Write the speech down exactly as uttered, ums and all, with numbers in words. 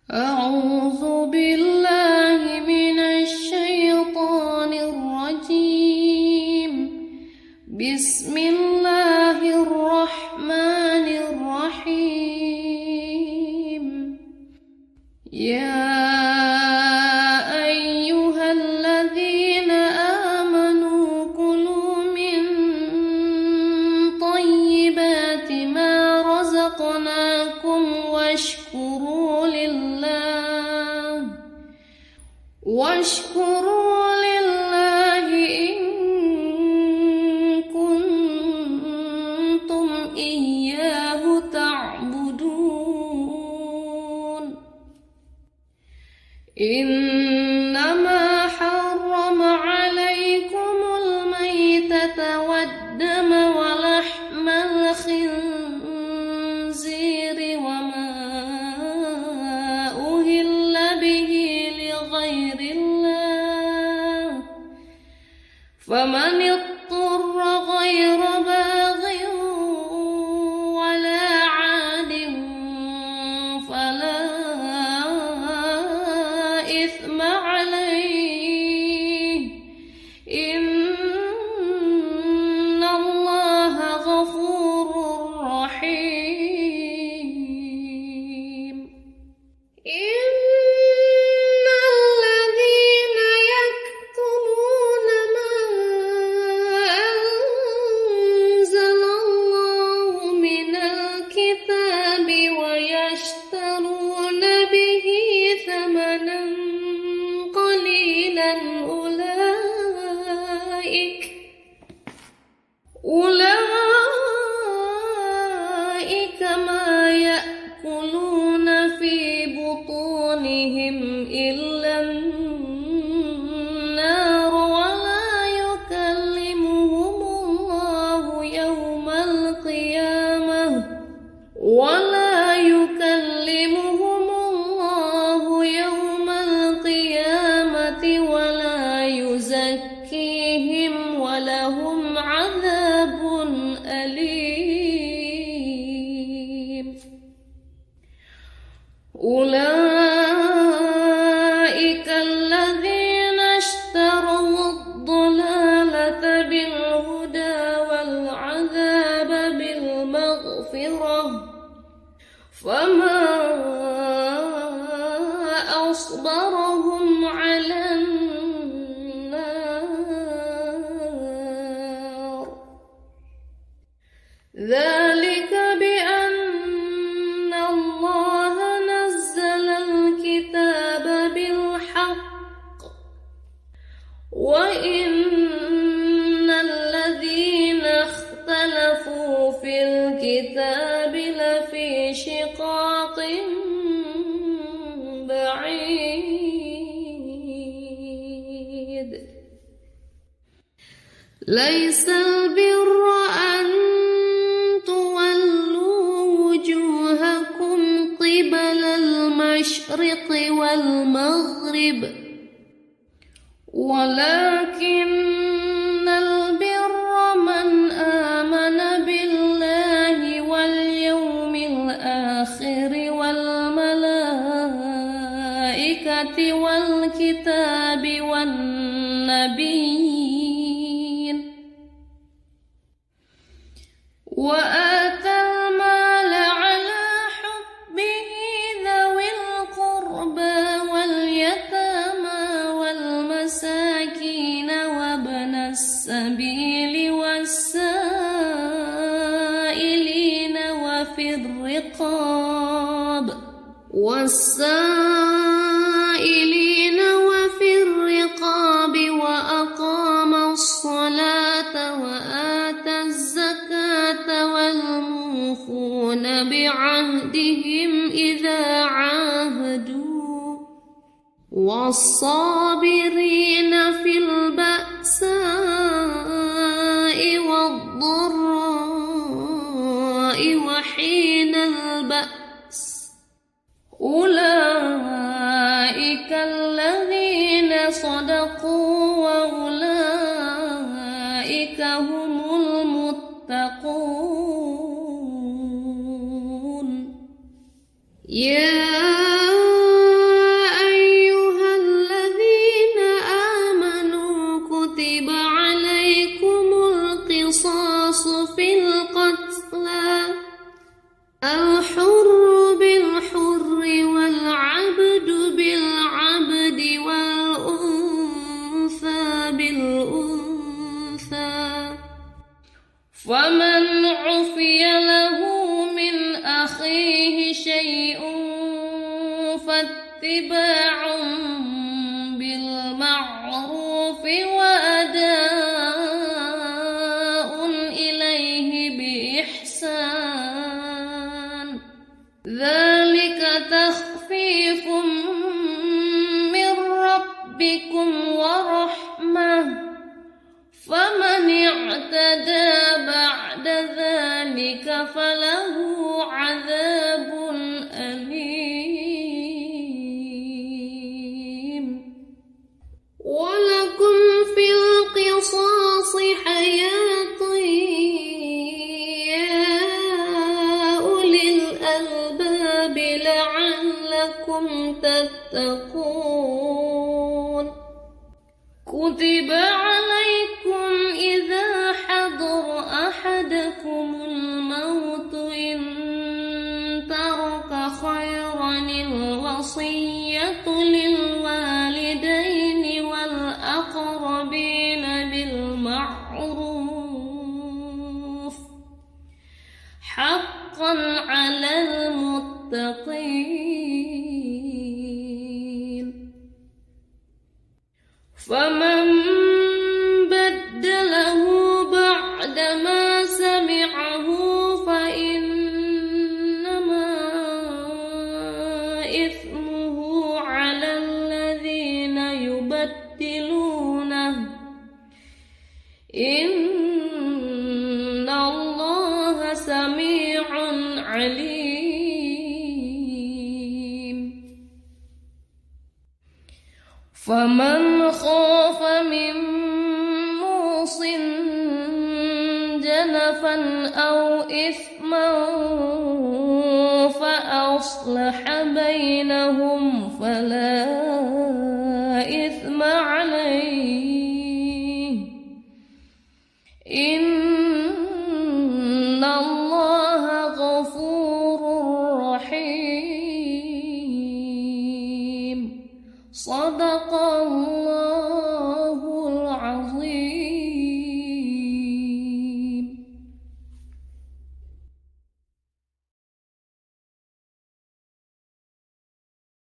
أعوذ بالله من الشيطان الرجيم. بسم الله الرحمن الرحيم. يا أيها الذين آمنوا كلوا من طيبات ما رزقناكم واشكروا لله واشكروا لله إن كنتم إياه تعبدون. إنما حرم عليكم الميتة والدم ولحم الخنزير وما أهل به لغير الله، فمن اضطر غير باغ ولا عاد فلا إثم عليه، إن الله غفور رحيم. إن الذين يكتمون ما أنزل الله من الكتاب ويشترون به ثمنا قليلا أولئك أولئك ما يأكلون في بطونهم إلا النار ولا يكلمهم الله يوم القيامة ولا يكلمهم الله يوم القيامة ولا يزكيهم ولهم عذاب أليم. أولئك الذين اشتروا الضلالة بالهدى والعذاب بالمغفرة، فما أصبرهم على النار. ذلك بأن الله نزل الكتاب بالحق وإن الذين اختلفوا في الكتاب لفي شقاق بعيد. ليس البر أن تولوا وجوهكم قبل المشرق والمغرب، ولكن البر من آمن بالله واليوم الآخر والملائكة والكتاب والنبيين، وآتى المال على حبه ذوي القربى واليتامى والمساكين وابن السبيل والسائلين وفي الرقاب والسائلين وفي الرقاب وأقام الصلاة وآتى الزكاة والموفون بعهدهم إذا عاهدوا والصابرين في البأساء والضراء وحين البأس، أولئك الذين صدقوا وأولئك هم المتقون. يا فاتباع بالمعروف وأداء إليه بإحسان ذلك تخفيف من ربكم ورحمة فمن اعتدى بعد ذلك فله عذاب أليم. ولكم في القصاص حياة يا أولي الألباب لعلكم تتقون. كتب عليكم إذا حضر أحدكم الموت إن ترك خيرا الوصية للوالدين والأقربين بالمعروف حقا على المتقين. فمن بدله بعدما سمعه فإنما إثمه على الذين يبدلونه إن الله سميع عليم. فمن خاف من موص جنفا أو إثما فأصلح بينهم فلا إثم عليه إن الله غفور رحيم. صدق